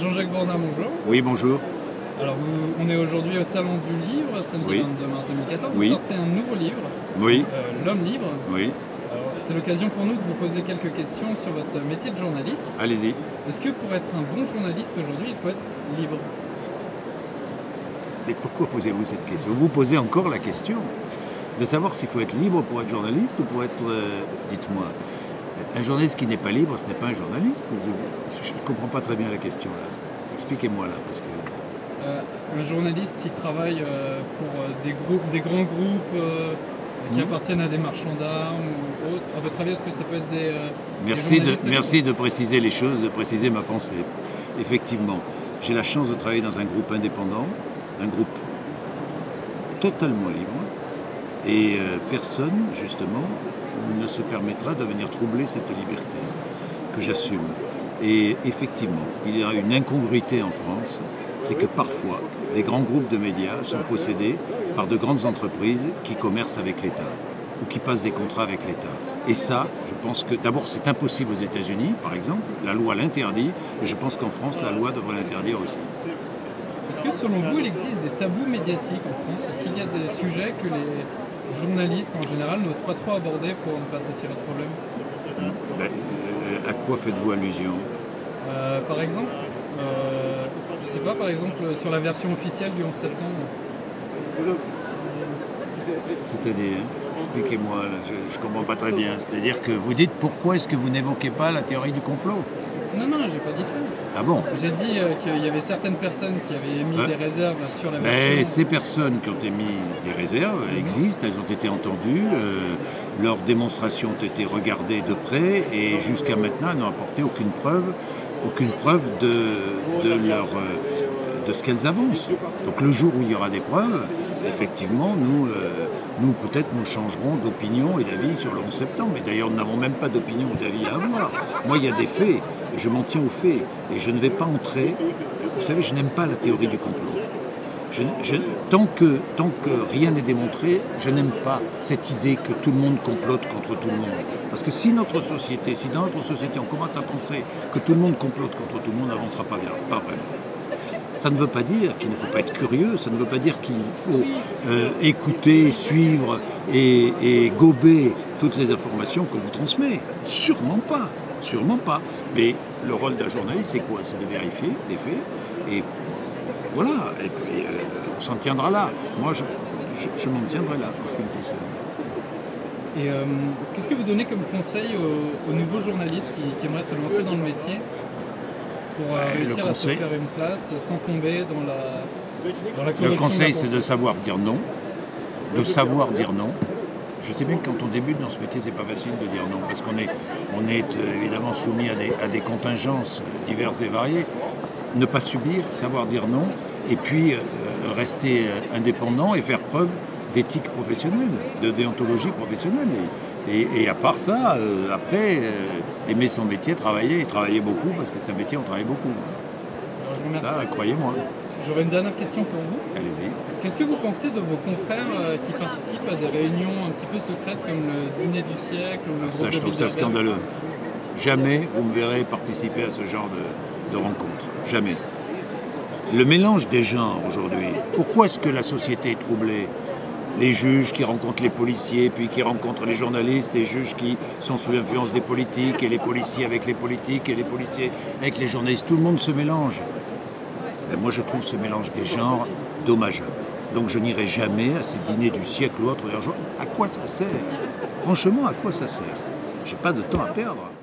Jean-Jacques Bourdin, bonjour. Oui, bonjour. Alors, on est aujourd'hui au Salon du Livre, samedi 22 mars 2014. Oui. Vous sortez un nouveau livre, Oui. L'Homme Libre. Oui. C'est l'occasion pour nous de vous poser quelques questions sur votre métier de journaliste. Allez-y. Est-ce que pour être un bon journaliste aujourd'hui, il faut être libre? Mais pourquoi posez-vous cette question? Vous posez encore la question de savoir s'il faut être libre pour être journaliste ou pour être... dites-moi, un journaliste qui n'est pas libre, ce n'est pas un journaliste? Je ne comprends pas très bien la question là. Expliquez-moi là, parce que... Un journaliste qui travaille pour des grands groupes qui appartiennent à des marchands d'armes ou autres. À votre avis, est-ce que ça peut être des Merci de préciser les choses, de préciser ma pensée. Effectivement, j'ai la chance de travailler dans un groupe indépendant, un groupe totalement libre, et personne, justement, ne se permettra de venir troubler cette liberté que j'assume. Et effectivement, il y a une incongruité en France, c'est que parfois, des grands groupes de médias sont possédés par de grandes entreprises qui commercent avec l'État ou qui passent des contrats avec l'État. Et ça, je pense que d'abord c'est impossible aux États-Unis, par exemple, la loi l'interdit, et je pense qu'en France, la loi devrait l'interdire aussi. Est-ce que selon vous, il existe des tabous médiatiques en France? Est-ce qu'il y a des sujets que les journalistes en général n'osent pas trop aborder pour ne pas s'attirer de problème? À quoi faites-vous allusion? Par exemple, je sais pas, par exemple sur la version officielle du 11 septembre. C'est-à-dire, expliquez-moi, je ne comprends pas très bien. C'est-à-dire que vous dites pourquoi est-ce que vous n'évoquez pas la théorie du complot? Non, j'ai pas dit ça. Ah bon? J'ai dit qu'il y avait certaines personnes qui avaient émis des réserves sur la version. Mais ces personnes qui ont émis des réserves existent, elles ont été entendues, leurs démonstrations ont été regardées de près et jusqu'à maintenant elles n'ont apporté aucune preuve de ce qu'elles avancent. Donc le jour où il y aura des preuves, effectivement, nous peut-être nous changerons d'opinion et d'avis sur le 11 septembre. Mais d'ailleurs, nous n'avons même pas d'opinion ou d'avis à avoir. Moi, il y a des faits, et je m'en tiens aux faits. Et je ne vais pas entrer... Vous savez, je n'aime pas la théorie du complot. Tant que rien n'est démontré, je n'aime pas cette idée que tout le monde complote contre tout le monde. Parce que si dans notre société, on commence à penser que tout le monde complote contre tout le monde, on n'avancera pas bien, pas vraiment. Ça ne veut pas dire qu'il ne faut pas être curieux, ça ne veut pas dire qu'il faut écouter, suivre et gober toutes les informations qu'on vous transmet. Sûrement pas, sûrement pas. Mais le rôle d'un journaliste, c'est quoi? C'est de vérifier les faits et voilà, et puis on s'en tiendra là. Moi, je m'en tiendrai là, en ce qui me concerne. Et qu'est-ce que vous donnez comme conseil aux nouveaux journalistes qui aimeraient se lancer dans le métier pour réussir à se faire une place sans tomber dans la corruption? Le conseil, c'est de savoir dire non, de savoir dire non. Je sais bien que quand on débute dans ce métier, c'est pas facile de dire non, parce qu'on est évidemment soumis à des contingences diverses et variées. Ne pas subir, savoir dire non, et puis rester indépendant et faire preuve d'éthique professionnelle, de déontologie professionnelle. Et à part ça, après, aimer son métier, travailler, et travailler beaucoup, parce que c'est un métier où on travaille beaucoup. Ça, croyez-moi. J'aurais une dernière question pour vous. Allez-y. Qu'est-ce que vous pensez de vos confrères qui participent à des réunions un petit peu secrètes comme le dîner du siècle ou le groupe Ça, je trouve ça scandaleux. Jamais vous me verrez participer à ce genre de rencontre. Jamais. Le mélange des genres aujourd'hui, pourquoi est-ce que la société est troublée? Les juges qui rencontrent les policiers, puis qui rencontrent les journalistes, les juges qui sont sous l'influence des politiques, et les policiers avec les politiques, et les policiers avec les journalistes, tout le monde se mélange. Et moi je trouve ce mélange des genres dommageable. Donc je n'irai jamais à ces dîners du siècle ou autre. À quoi ça sert? Franchement, à quoi ça sert? J'ai pas de temps à perdre.